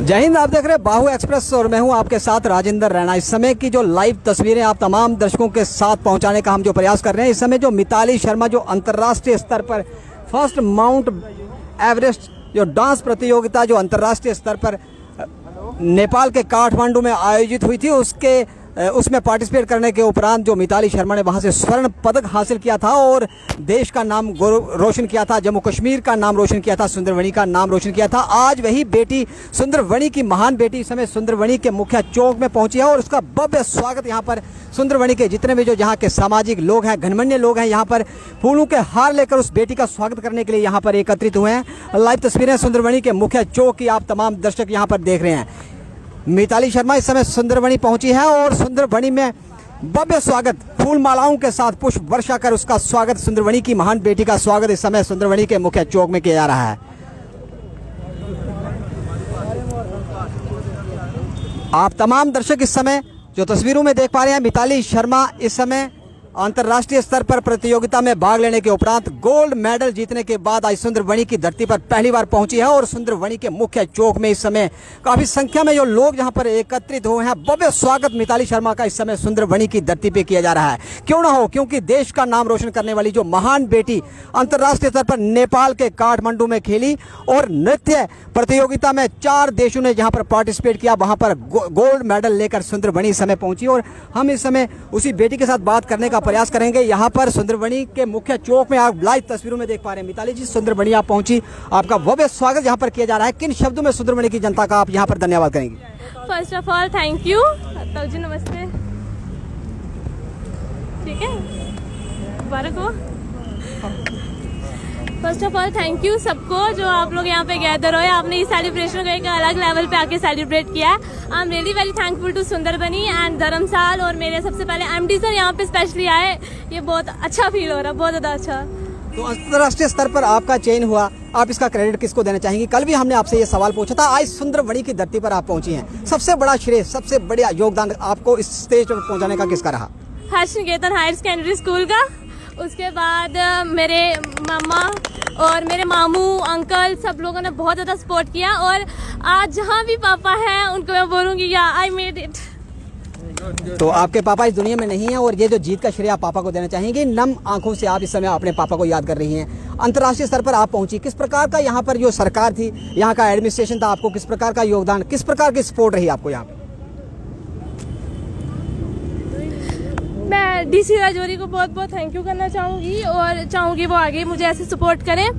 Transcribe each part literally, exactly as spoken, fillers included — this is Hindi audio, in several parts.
जय हिंद। आप देख रहे हैं बाहु एक्सप्रेस और मैं हूं आपके साथ राजेंद्र रैना। इस समय की जो लाइव तस्वीरें आप तमाम दर्शकों के साथ पहुंचाने का हम जो प्रयास कर रहे हैं, इस समय जो मिताली शर्मा जो अंतर्राष्ट्रीय स्तर पर फर्स्ट माउंट एवरेस्ट जो डांस प्रतियोगिता जो अंतर्राष्ट्रीय स्तर पर नेपाल के काठमांडू में आयोजित हुई थी, उसके उसमें पार्टिसिपेट करने के उपरांत जो मिताली शर्मा ने वहां से स्वर्ण पदक हासिल किया था और देश का नाम रोशन किया था, जम्मू कश्मीर का नाम रोशन किया था, सुंदरवनी का नाम रोशन किया था। आज वही बेटी सुंदरवनी की महान बेटी इस समय सुंदरवनी के मुख्य चौक में पहुंची है और उसका भव्य स्वागत यहाँ पर सुंदरवनी के जितने भी जो यहाँ के सामाजिक लोग हैं, गणमान्य लोग हैं, यहाँ पर फूलों के हार लेकर उस बेटी का स्वागत करने के लिए यहाँ पर एकत्रित हुए हैं। लाइव तस्वीरें सुंदरवनी के मुख्य चौक की आप तमाम दर्शक यहाँ पर देख रहे हैं। मिताली शर्मा इस समय सुंदरवनी पहुंची है और सुंदरवनी में भव्य स्वागत फूल मालाओं के साथ पुष्प वर्षा कर उसका स्वागत, सुंदरवनी की महान बेटी का स्वागत इस समय सुंदरवनी के मुख्य चौक में किया जा रहा है। आप तमाम दर्शक इस समय जो तस्वीरों में देख पा रहे हैं, मिताली शर्मा इस समय अंतर्राष्ट्रीय स्तर पर प्रतियोगिता में भाग लेने के उपरांत गोल्ड मेडल जीतने के बाद आज सुंदरवनी की धरती पर पहली बार पहुंची है और सुंदरवनी के मुख्य चौक में इस समय काफी संख्या में जो लोग यहां पर एकत्रित हुए हैं। भव्य स्वागत मिताली शर्मा का इस समय सुंदरवनी की धरती पे किया जा रहा है। क्यों ना हो, क्योंकि देश का नाम रोशन करने वाली जो महान बेटी अंतर्राष्ट्रीय स्तर पर नेपाल के काठमांडू में खेली और नृत्य प्रतियोगिता में चार देशों ने जहां पर पार्टिसिपेट किया, वहां पर गोल्ड मेडल लेकर सुंदरवनी इस समय पहुंची और हम इस समय उसी बेटी के साथ बात करने का प्रयास करेंगे। यहाँ पर सुंदरवनी के मुख्य चौक में आप लाइव तस्वीरों में देख पा रहे हैं। मिताली जी, सुंदरवनी आप पहुंची, आपका भव्य स्वागत यहाँ पर किया जा रहा है। किन शब्दों में सुंदरवनी की जनता का आप यहाँ पर धन्यवाद करेंगे? First of all thank you. जी नमस्ते। ठीक है, दोबारा को first of all thank you सबको जो आप लोग यहाँ पे गैदर हुए, आपने इस सेलिब्रेशन को एक अलग लेवल पे आके सेलिब्रेट किया है। I am really very thankful to Sundarbani and Dharamsal और मेरे सबसे पहले एमडी सर यहाँ पे स्पेशली आए। ये बहुत अच्छा फील हो रहा है, बहुत ज्यादा अच्छा। तो अंतर्राष्ट्रीय स्तर पर आपका चयन हुआ, आप इसका क्रेडिट किसको देना चाहेंगी? कल भी हमने आपसे ये सवाल पूछा था, आज सुंदरवनी की धरती पर आप पहुंची हैं, सबसे बड़ा श्रेय, सबसे बड़ा योगदान आपको इस स्टेज पर पहुंचाने का किसका रहा? Harsh Niketan higher secondary school का, उसके बाद मेरे मामा और मेरे मामू अंकल सब लोगों ने बहुत ज़्यादा सपोर्ट किया और आज जहाँ भी पापा हैं उनको मैं बोलूँगी या आई मेड इट। तो आपके पापा इस दुनिया में नहीं हैं और ये जो जीत का श्रेय आप पापा को देना चाहेंगे। नम आंखों से आप इस समय अपने पापा को याद कर रही हैं। अंतर्राष्ट्रीय स्तर पर आप पहुंची, किस प्रकार का यहाँ पर जो सरकार थी, यहाँ का एडमिनिस्ट्रेशन था, आपको किस प्रकार का योगदान, किस प्रकार की सपोर्ट रही आपको यहाँ पे? मैं डीसी राजौरी को बहुत बहुत थैंक यू करना चाहूँगी और चाहूँगी वो आगे मुझे ऐसे सपोर्ट करें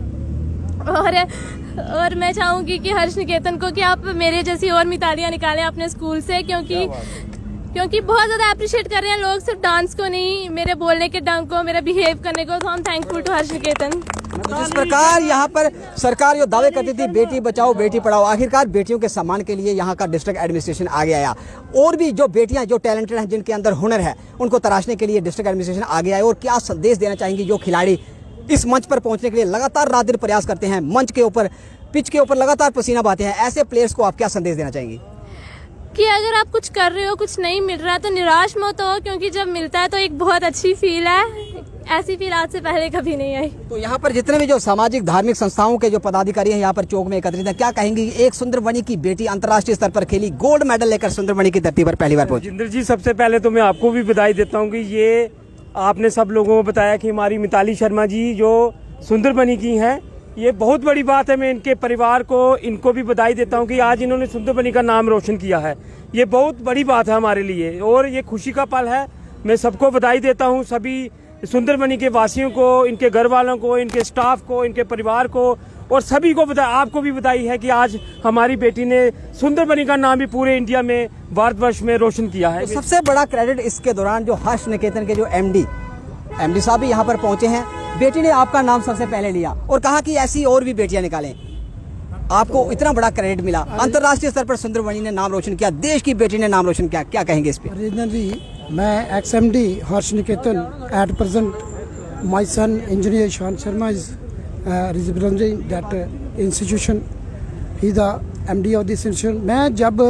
और और मैं चाहूँगी कि हर्ष निकेतन को कि आप मेरे जैसी और मितालियाँ निकालें अपने स्कूल से, क्योंकि क्योंकि बहुत ज़्यादा अप्रिशिएट कर रहे हैं लोग, सिर्फ डांस को नहीं, मेरे बोलने के ढंग को, मेरा बिहेव करने को। तो हम थैंकफुल टू हर्ष निकेतन। तो जिस प्रकार यहाँ पर सरकार जो दावे करती थी बेटी बचाओ बेटी पढ़ाओ, आखिरकार बेटियों के सम्मान के लिए यहाँ का डिस्ट्रिक्ट एडमिनिस्ट्रेशन आगे आया और भी जो बेटियां जो टैलेंटेड हैं, जिनके अंदर हुनर है, उनको तराशने के लिए डिस्ट्रिक्ट एडमिनिस्ट्रेशन आगे आए। और क्या संदेश देना चाहेंगी जो खिलाड़ी इस मंच पर पहुंचने के लिए लगातार रात दिन प्रयास करते हैं, मंच के ऊपर, पिच के ऊपर लगातार पसीना बहाते हैं, ऐसे प्लेयर्स को आप क्या संदेश देना चाहेंगी? कि अगर आप कुछ कर रहे हो, कुछ नहीं मिल रहा है तो निराश मत हो, क्योंकि जब मिलता है तो एक बहुत अच्छी फील है। ऐसी फील आज से पहले कभी नहीं आई। तो यहाँ पर जितने भी जो सामाजिक धार्मिक संस्थाओं के जो पदाधिकारी हैं यहाँ पर चौक में एकत्रित हैं, क्या कहेंगी? एक सुंदरवनी की बेटी अंतर्राष्ट्रीय स्तर पर खेली, गोल्ड मेडल लेकर सुंदरवनी की धरती पर पहली बार पहुंची। जिंदर जी, सबसे पहले तो मैं आपको भी बधाई देता हूँ कि ये आपने सब लोगों को बताया कि हमारी मिताली शर्मा जी जो सुंदरबनी की हैं, ये बहुत बड़ी बात है। मैं इनके परिवार को, इनको भी बधाई देता हूँ कि आज इन्होंने सुंदरबनी का नाम रोशन किया है। ये बहुत बड़ी बात है हमारे लिए और ये खुशी का पल है। मैं सबको बधाई देता हूँ, सभी सुंदरबनी के वासियों को, इनके घर वालों को, इनके स्टाफ को, इनके परिवार को और सभी को बधाई। आपको भी बधाई है कि आज हमारी बेटी ने सुंदरबनी का नाम भी पूरे इंडिया में, भारतवर्ष में रोशन किया है। तो सबसे बड़ा क्रेडिट इसके दौरान जो हर्ष निकेतन के जो एमडी एमडी साहब भी यहाँ पर पहुंचे हैं, बेटी ने आपका नाम सबसे पहले लिया और कहा कि ऐसी और भी बेटियां निकालें। आपको इतना बड़ा क्रेडिट मिला, अंतर्राष्ट्रीय स्तर पर सुंदरवनी ने नाम रोशन किया, देश की बेटी ने नाम रोशन किया, क्या कहेंगे इस पे? राजेंद्र जी, मैं ex M D Harsh Niketan at present my son engineer Ishan Sharma is representing that institution, he the MD of this institution. मैं जब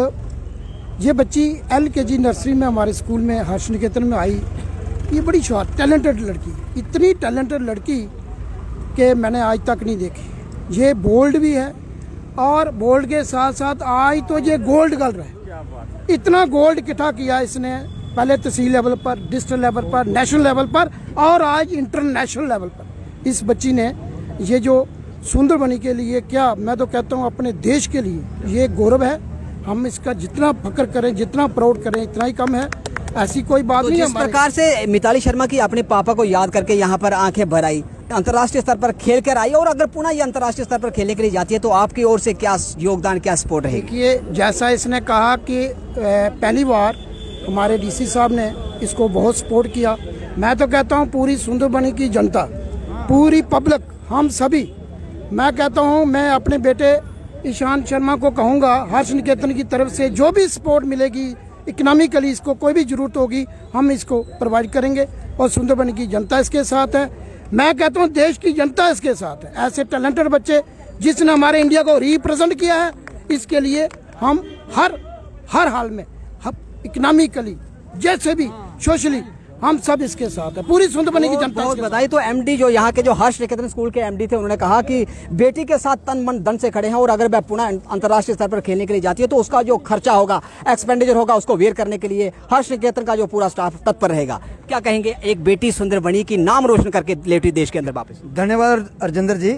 ये बच्ची एल के जी नर्सरी में हमारे स्कूल में हर्ष निकेतन में आई, ये बड़ी टैलेंटेड लड़की, इतनी टैलेंटेड लड़की कि मैंने आज तक नहीं देखी। ये बोल्ड भी है और गोल्ड के साथ साथ आज तो ये गोल्ड कल रहा है। इतना गोल्ड इकट्ठा किया इसने, पहले तहसील लेवल पर, डिस्ट्रिक्ट लेवल पर, नेशनल लेवल पर और आज इंटरनेशनल लेवल पर इस बच्ची ने ये जो सुंदरबनी के लिए, क्या मैं तो कहता हूँ अपने देश के लिए ये गौरव है। हम इसका जितना फक्र करें, जितना प्राउड करें, इतना ही कम है। ऐसी कोई बात तो नहीं है। जिस प्रकार से मिताली शर्मा की अपने पापा को याद करके यहाँ पर आंखें भर आई, अंतर्राष्ट्रीय स्तर पर खेल कर आई, और अगर पुनः ये अंतर्राष्ट्रीय स्तर पर खेलने के लिए जाती है तो आपकी ओर से क्या योगदान, क्या सपोर्ट रहेगी? देखिए, जैसा इसने कहा कि पहली बार हमारे डीसी साहब ने इसको बहुत सपोर्ट किया। मैं तो कहता हूँ पूरी सुंदरबनी की जनता, पूरी पब्लिक, हम सभी, मैं कहता हूँ मैं अपने बेटे ईशान शर्मा को कहूँगा हर्ष निकेतन की तरफ से जो भी सपोर्ट मिलेगी, इकोनॉमिकली इसको कोई भी जरूरत होगी, हम इसको प्रोवाइड करेंगे। और सुंदरबनी की जनता इसके साथ है। मैं कहता हूँ देश की जनता इसके साथ है। ऐसे टैलेंटेड बच्चे जिसने हमारे इंडिया को रिप्रेजेंट किया है, इसके लिए हम हर हर हाल में, हम इकोनॉमिकली जैसे भी सोशली, हम सब इसके साथ है। पूरी सुंदरबनी की जनता। बहुत बधाई। तो एमडी जो यहाँ के जो हर्ष निकेतन स्कूल के एमडी थे, उन्होंने कहा कि बेटी के साथ तन मन धन से खड़े हैं, और अगर वह पुनः अंतर्राष्ट्रीय स्तर पर खेलने के लिए जाती है तो उसका जो खर्चा होगा, एक्सपेंडिचर होगा, उसको वेयर करने के लिए हर्ष निकेतन का जो पूरा स्टाफ तत्पर रहेगा। क्या कहेंगे, एक बेटी सुंदरबनी की नाम रोशन करके लेटी देश के अंदर वापस? धन्यवाद अर्जेंद्र जी।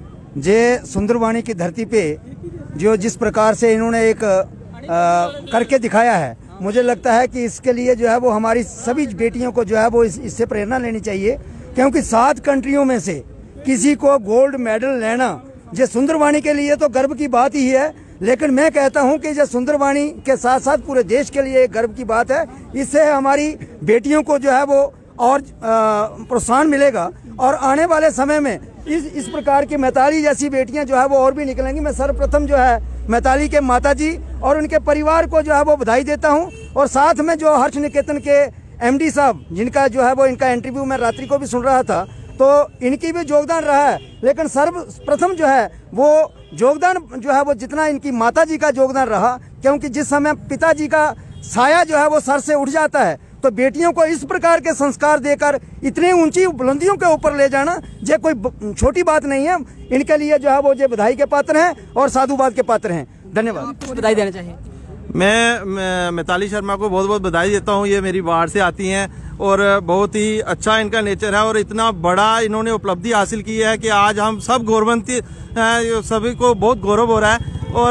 जे सुंदरबनी की धरती पे जो जिस प्रकार से इन्होंने एक आ, करके दिखाया है, मुझे लगता है कि इसके लिए जो है वो हमारी सभी बेटियों को जो है वो इस, इससे प्रेरणा लेनी चाहिए, क्योंकि सात कंट्रियों में से किसी को गोल्ड मेडल लेना ये सुंदरबनी के लिए तो गर्व की बात ही है। लेकिन मैं कहता हूं कि ये सुंदरबनी के साथ साथ पूरे देश के लिए एक गर्व की बात है। इससे हमारी बेटियों को जो है वो और प्रोत्साहन मिलेगा, और आने वाले समय में इस इस प्रकार की मैताली जैसी बेटियां जो है वो और भी निकलेंगी। मैं सर्वप्रथम जो है मैताली के माताजी और उनके परिवार को जो है वो बधाई देता हूं, और साथ में जो हर्ष निकेतन के एमडी साहब, जिनका जो है वो इनका इंटरव्यू मैं रात्रि को भी सुन रहा था, तो इनकी भी योगदान रहा है। लेकिन सर्वप्रथम जो है वो योगदान जो है वो जितना इनकी माताजी का योगदान रहा, क्योंकि जिस समय पिताजी का साया जो है वो सर से उठ जाता है, तो बेटियों को इस प्रकार के संस्कार देकर इतनी ऊंची बुलंदियों के ऊपर ले जाना ये कोई छोटी बात नहीं है। इनके लिए जो है वो ये बधाई के पात्र हैं और साधुवाद के पात्र हैं। धन्यवाद। बधाई देना चाहिए। मैं, मैं मिताली शर्मा को बहुत बहुत बधाई देता हूँ। ये मेरी वार्ड से आती हैं और बहुत ही अच्छा इनका नेचर है, और इतना बड़ा इन्होंने उपलब्धि हासिल की है कि आज हम सब गौरवान्वित हैं, सभी को बहुत गौरव हो रहा है। और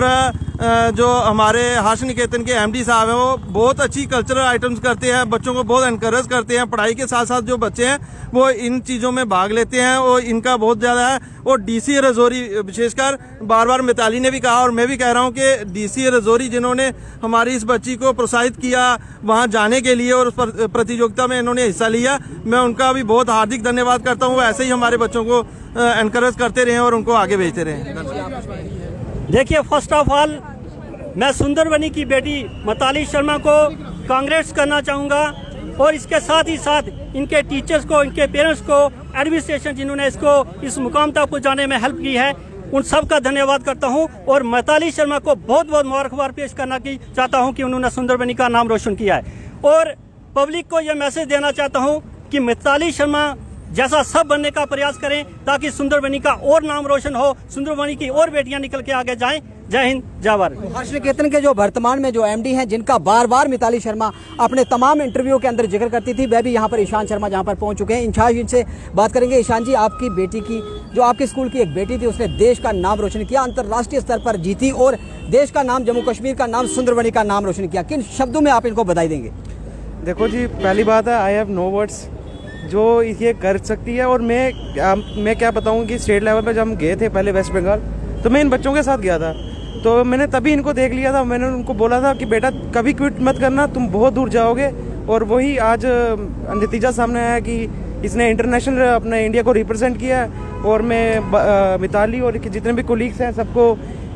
जो हमारे हर्ष निकेतन के एमडी साहब हैं वो बहुत अच्छी कल्चरल आइटम्स करते हैं, बच्चों को बहुत एनकरेज करते हैं। पढ़ाई के साथ साथ जो बच्चे हैं वो इन चीज़ों में भाग लेते हैं, और इनका बहुत ज़्यादा है। और डीसी रजौरी विशेषकर, बार बार मिताली ने भी कहा और मैं भी कह रहा हूँ कि डीसी रजौरी जिन्होंने हमारी इस बच्ची को प्रोत्साहित किया वहाँ जाने के लिए और उस प्रतियोगिता में इन्होंने हिस्सा लिया, मैं उनका भी बहुत हार्दिक धन्यवाद करता हूँ। ऐसे ही हमारे बच्चों को एनकरेज करते रहें और उनको आगे भेजते रहें। देखिए, फर्स्ट ऑफ ऑल मैं सुंदरबनी की बेटी मिताली शर्मा को कांग्रेस करना चाहूँगा, और इसके साथ ही साथ इनके टीचर्स को, इनके पेरेंट्स को, एडमिनिस्ट्रेशन जिन्होंने इसको इस मुकाम तक पहुँचाने में हेल्प की है, उन सब का धन्यवाद करता हूँ। और मिताली शर्मा को बहुत बहुत मुबारकबाद पेश करना की चाहता हूँ कि उन्होंने सुंदरबनी का नाम रोशन किया है। और पब्लिक को यह मैसेज देना चाहता हूँ कि मिताली शर्मा जैसा सब बनने का प्रयास करें, ताकि सुंदरबनी का और नाम रोशन हो, सुंदरबनी की और बेटियां निकल के आगे जाएं। जय हिंद, जय भारत। हर्ष निकेतन के जो वर्तमान में जो एमडी हैं, जिनका बार बार मिताली शर्मा अपने तमाम इंटरव्यू के अंदर जिक्र करती थी, वह भी यहाँ पर ईशान शर्मा जहाँ पर पहुँच चुके हैं। इंचार्ज इनसे बात करेंगे। ईशान जी, आपकी बेटी की, जो आपके स्कूल की एक बेटी थी, उसने देश का नाम रोशन किया, अंतर्राष्ट्रीय स्तर पर जीती और देश का नाम, जम्मू कश्मीर का नाम, सुंदरबनी का नाम रोशन किया। किन शब्दों में आप इनको बधाई देंगे? देखो जी, पहली बात है, आई हैव नो वर्ड्स जो ये कर सकती है। और मैं आ, मैं क्या बताऊँ कि स्टेट लेवल पर जब हम गए थे पहले वेस्ट बंगाल, तो मैं इन बच्चों के साथ गया था, तो मैंने तभी इनको देख लिया था। मैंने उनको बोला था कि बेटा कभी क्विट मत करना, तुम बहुत दूर जाओगे। और वही आज नतीजा सामने आया कि इसने इंटरनेशनल अपने इंडिया को रिप्रेजेंट किया है। और मैं मिताली और जितने भी कोलीग्स हैं सबको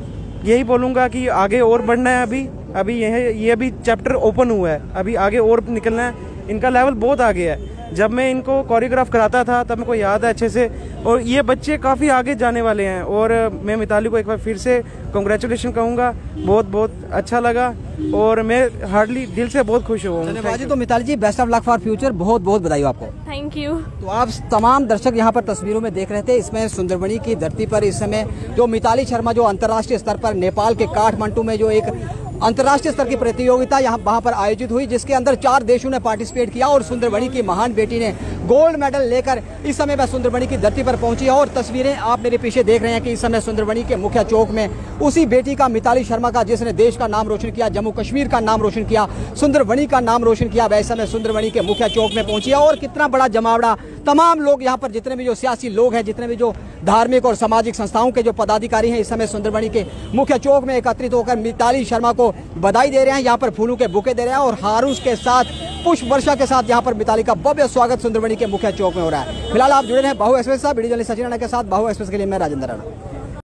यही बोलूँगा कि आगे और बढ़ना है। अभी अभी यह ये अभी चैप्टर ओपन हुआ है, अभी आगे और निकलना है। इनका लेवल बहुत आगे है। जब मैं इनको कोरियोग्राफ कराता था तब मेरे को याद है अच्छे से, और ये बच्चे काफ़ी आगे जाने वाले हैं। और मैं मिताली को एक बार फिर से कॉन्ग्रेचुलेशन कहूँगा, बहुत बहुत अच्छा लगा और मैं हार्डली दिल से बहुत खुश हूँ। धन्यवाद जी। तो Mitali ji, best of luck for future, बहुत बहुत बधाई हो आपको। Thank you. तो आप तमाम दर्शक यहाँ पर तस्वीरों में देख रहे थे, इसमें सुंदरबनी की धरती पर इस समय जो मिताली शर्मा जो अंतर्राष्ट्रीय स्तर पर नेपाल के काठमांडू में जो एक अंतर्राष्ट्रीय स्तर की प्रतियोगिता यहाँ वहाँ पर आयोजित हुई, जिसके अंदर चार देशों ने पार्टिसिपेट किया और सुंदरबनी की महान बेटी ने गोल्ड मेडल लेकर इस समय वह सुंदरबनी की धरती पर पहुंची है। और तस्वीरें आप मेरे पीछे देख रहे हैं कि इस समय सुंदरबनी के मुख्य चौक में उसी बेटी का, मिताली शर्मा का, जिसने देश का नाम रोशन किया, जम्मू कश्मीर का नाम रोशन किया, सुंदरबनी का नाम रोशन किया, वह इस समय सुंदरबनी के मुख्य चौक में पहुंची है। और कितना बड़ा जमावड़ा, तमाम लोग यहाँ पर, जितने भी जो सियासी लोग हैं, जितने भी जो धार्मिक और सामाजिक संस्थाओं के जो पदाधिकारी हैं, इस समय सुंदरबनी के मुख्य चौक में एकत्रित होकर मिताली शर्मा को बधाई दे रहे हैं। यहाँ पर फूलों के बुके दे रहे हैं और हारूस के साथ, पुष्प वर्षा के साथ यहाँ पर मिताली का भव्य स्वागत सुंदरबनी के मुख्य चौक में हो रहा है। फिलहाल आप जुड़े रहे बाहु एक्सप्रेस साहब, वीडियो जर्नलिस्ट सचिन राणा के साथ। बाहु एक्सप्रेस के लिए मैं राजेंद्र राणा।